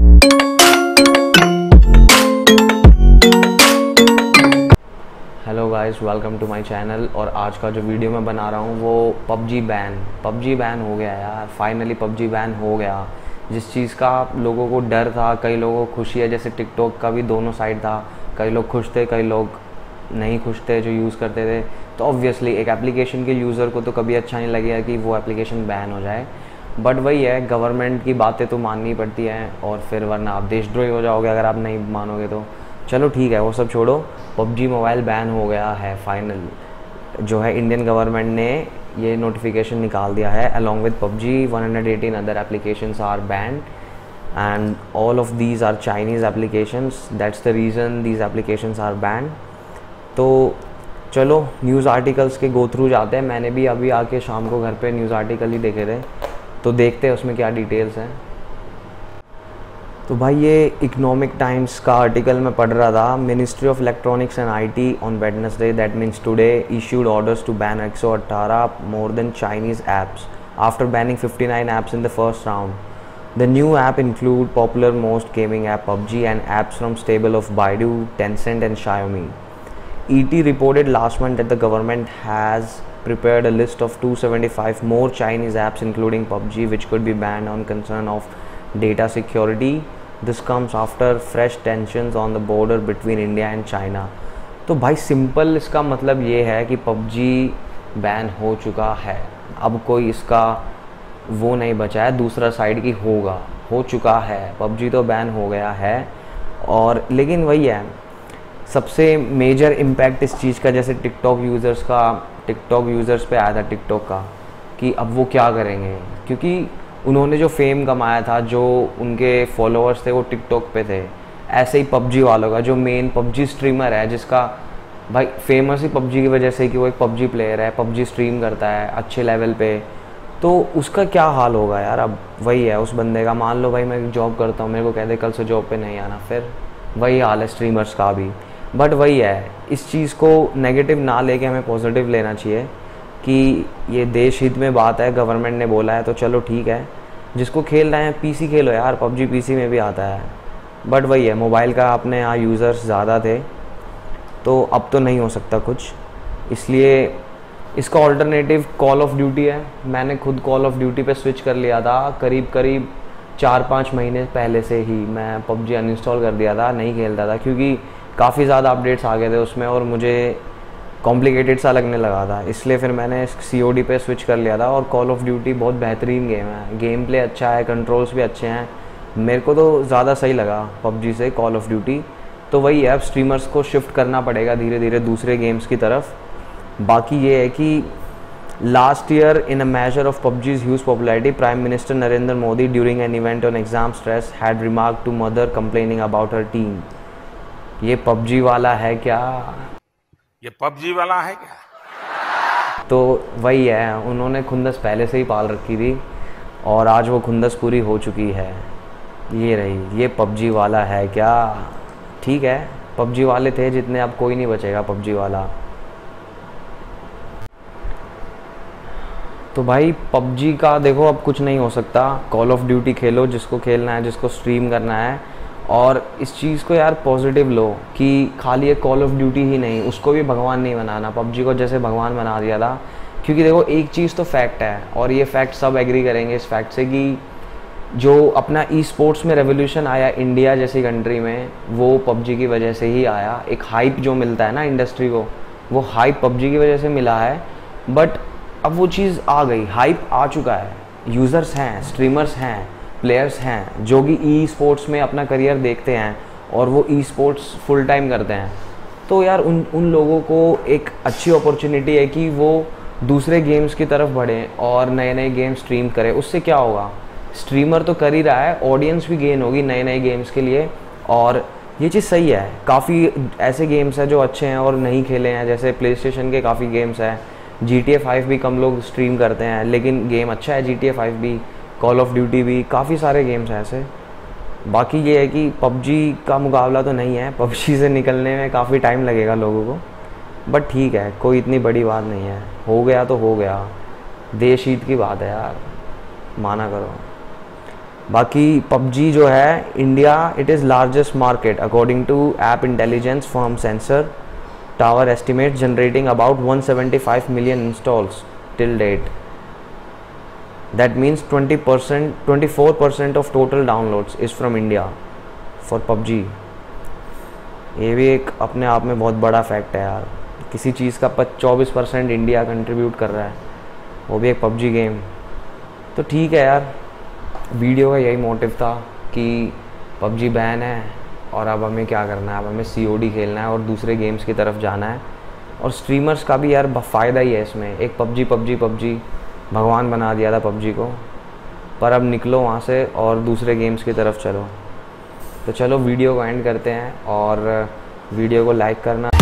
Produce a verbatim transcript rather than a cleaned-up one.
Hello guys, welcome to my channel. और आज का जो वीडियो मैं बना रहा हूँ वो पबजी बैन पबजी बैन हो गया यार। फाइनली पबजी बैन हो गया। जिस चीज़ का लोगों को डर था, कई लोगों को खुशी है। जैसे टिकटॉक का भी दोनों साइड था, कई लोग खुश थे, कई लोग नहीं खुश थे जो यूज़ करते थे। तो ऑब्वियसली एक एप्लीकेशन के यूज़र को तो कभी अच्छा नहीं लगेगा कि वो एप्लीकेशन बैन हो जाए। बट वही है, गवर्नमेंट की बातें तो माननी पड़ती हैं, और फिर वरना आप देशद्रोही हो जाओगे अगर आप नहीं मानोगे तो। चलो ठीक है, वो सब छोड़ो। पबजी मोबाइल बैन हो गया है फाइनल। जो है इंडियन गवर्नमेंट ने ये नोटिफिकेशन निकाल दिया है। Along with PUBG one hundred eighteen other applications are banned and all of these are Chinese applications. That's the reason these applications are banned. तो चलो न्यूज़ आर्टिकल्स के गो थ्रू जाते हैं। मैंने भी अभी आके शाम को घर पे न्यूज़ आर्टिकल ही देखे थे, तो देखते हैं उसमें क्या डिटेल्स हैं। तो भाई ये इकोनॉमिक टाइम्स का आर्टिकल मैं पढ़ रहा था। Ministry of electronics and IT on Wednesday, that means today, issued orders to ban एक सौ अठारह more than Chinese apps after banning fifty nine apps in the first round. The new app include popular most gaming app PUBG and apps from stable of Baidu, Tencent and Xiaomi. E T reported last month that the government has prepared a list of two hundred seventy-five more Chinese apps including PUBG which could be banned on concern of data security. This comes after fresh tensions on the border between India and China. तो भाई simple इसका मतलब ये है कि PUBG ban हो चुका है। अब कोई इसका वो नहीं बचा है दूसरा साइड की होगा, हो चुका है। पबजी तो बैन हो गया है। और लेकिन वही है, सबसे मेजर इम्पैक्ट इस चीज़ का, जैसे टिकटॉक यूज़र्स का टिकटॉक यूज़र्स पे आया था टिकटॉक का, कि अब वो क्या करेंगे, क्योंकि उन्होंने जो फेम कमाया था, जो उनके फॉलोअर्स थे वो टिकटॉक पे थे। ऐसे ही पबजी वालों का, जो मेन पबजी स्ट्रीमर है, जिसका भाई फेमस ही पबजी की वजह से कि वो एक पबजी प्लेयर है, पबजी स्ट्रीम करता है अच्छे लेवल पे, तो उसका क्या हाल होगा यार। अब वही है उस बंदे का, मान लो भाई मैं जॉब करता हूँ, मेरे को कह दे कल से जॉब पे नहीं आना, फिर वही हाल है स्ट्रीमर्स का भी। बट वही है, इस चीज़ को नेगेटिव ना लेके हमें पॉजिटिव लेना चाहिए कि ये देश हित में बात है, गवर्नमेंट ने बोला है तो चलो ठीक है। जिसको खेल रहे हैं पीसी खेलो यार, पबजी पीसी में भी आता है। बट वही है, मोबाइल का अपने यहाँ यूज़र्स ज़्यादा थे, तो अब तो नहीं हो सकता कुछ, इसलिए इसका ऑल्टरनेटिव कॉल ऑफ ड्यूटी है। मैंने खुद कॉल ऑफ ड्यूटी पे स्विच कर लिया था, करीब करीब चार पाँच महीने पहले से ही मैं पबजी अनइंस्टॉल कर दिया था, नहीं खेलता था, क्योंकि काफ़ी ज़्यादा अपडेट्स आ गए थे उसमें और मुझे कॉम्प्लिकेटेड सा लगने लगा था। इसलिए फिर मैंने सी ओ डी पे स्विच कर लिया था। और कॉल ऑफ ड्यूटी बहुत बेहतरीन गेम है, गेम प्ले अच्छा है, कंट्रोल्स भी अच्छे हैं। मेरे को तो ज़्यादा सही लगा पबजी से कॉल ऑफ ड्यूटी। तो वही है, अब स्ट्रीमर्स को शिफ्ट करना पड़ेगा धीरे धीरे दूसरे गेम्स की तरफ। बाकी ये है कि last year in a major of PUBG's huge popularity, prime minister Narendra Modi during an event on exam stress had remark to mother complaining about her team. ये पबजी वाला है क्या? ये पबजी वाला है क्या? तो वही है, उन्होंने खुंदस पहले से ही पाल रखी थी और आज वो खुंदस पूरी हो चुकी है। ये रही, ये पबजी वाला है क्या? ठीक है, पबजी वाले थे जितने, अब कोई नहीं बचेगा पबजी वाला। तो भाई पबजी का देखो अब कुछ नहीं हो सकता। कॉल ऑफ ड्यूटी खेलो जिसको खेलना है, जिसको स्ट्रीम करना है। और इस चीज़ को यार पॉजिटिव लो कि खाली एक कॉल ऑफ ड्यूटी ही नहीं, उसको भी भगवान नहीं बनाना, पबजी को जैसे भगवान बना दिया था। क्योंकि देखो एक चीज़ तो फैक्ट है, और ये फैक्ट सब एग्री करेंगे इस फैक्ट से, कि जो अपना ई स्पोर्ट्स में रेवोल्यूशन आया इंडिया जैसी कंट्री में, वो पबजी की वजह से ही आया। एक हाइप जो मिलता है ना इंडस्ट्री को, वो हाइप पबजी की वजह से मिला है। बट अब वो चीज़ आ गई, हाइप आ चुका है, यूज़र्स हैं, स्ट्रीमर्स हैं, प्लेयर्स हैं जो कि ई स्पोर्ट्स में अपना करियर देखते हैं और वो ई स्पोर्ट्स फुल टाइम करते हैं। तो यार उन उन लोगों को एक अच्छी अपॉर्चुनिटी है कि वो दूसरे गेम्स की तरफ बढ़ें और नए नए गेम स्ट्रीम करें। उससे क्या होगा, स्ट्रीमर तो कर ही रहा है, ऑडियंस भी गेन होगी नए नए गेम्स के लिए। और ये चीज़ सही है। काफ़ी ऐसे गेम्स हैं जो अच्छे हैं और नहीं खेले हैं, जैसे प्ले स्टेशन के काफ़ी गेम्स हैं। जी टी ए फाइव भी कम लोग स्ट्रीम करते हैं, लेकिन गेम अच्छा है जी टी ए फाइव भी, कॉल ऑफ ड्यूटी भी, काफ़ी सारे गेम्स हैं ऐसे। बाकी ये है कि पबजी का मुकाबला तो नहीं है, पबजी से निकलने में काफ़ी टाइम लगेगा लोगों को। बट ठीक है, कोई इतनी बड़ी बात नहीं है, हो गया तो हो गया, देश हित की बात है यार, माना करो। बाकी पबजी जो है India it is largest market according to app intelligence firm Sensor Tower estimate generating about one seventy five million installs till date. That means twenty percent twenty four percent of total downloads is from India for PUBG. ये भी एक अपने आप में बहुत बड़ा fact है यार. किसी चीज़ का चौबीस परसेंट इंडिया कंट्रीब्यूट कर रहा है, वो भी एक पबजी गेम. तो ठीक है यार, वीडियो का यही मोटिव था कि पबजी बैन है और अब हमें क्या करना है, अब हमें सी ओ डी खेलना है और दूसरे गेम्स की तरफ जाना है. और स्ट्रीमर्स का भी यार फ़ायदा ही है इसमें. एक पबजी पबजी पबजी भगवान बना दिया था पबजी को, पर अब निकलो वहाँ से और दूसरे गेम्स की तरफ चलो. तो चलो वीडियो को एंड करते हैं और वीडियो को लाइक करना.